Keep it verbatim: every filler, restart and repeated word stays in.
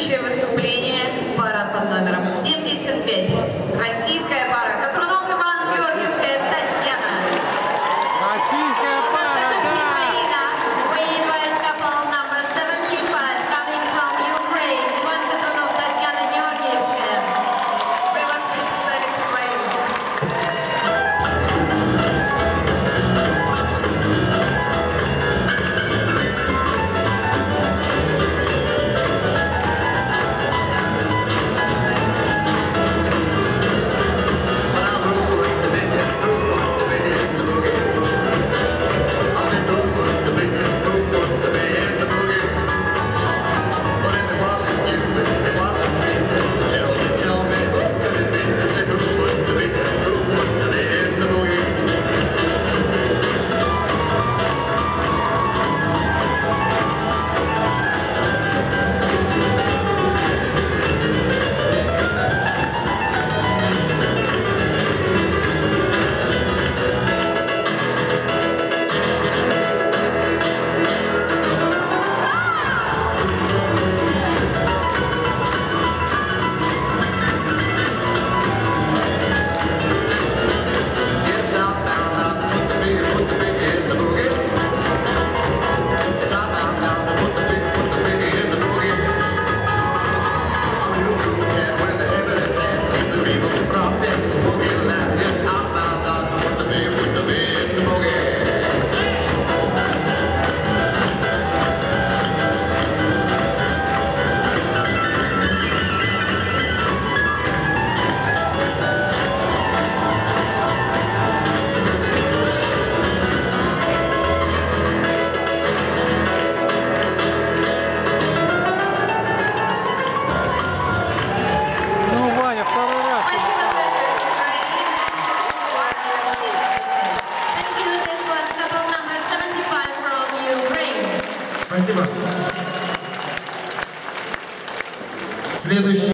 Следующее выступление — пара под номером семьдесят пять. Российская пара. Котрунов Иван, Георгиевская Татьяна. Российская пара, да! We invite couple number seventy-five coming from Ukraine. Иван Котрунов, Татьяна Георгиевская. Мы вас приписали к своим. Спасибо. Следующий.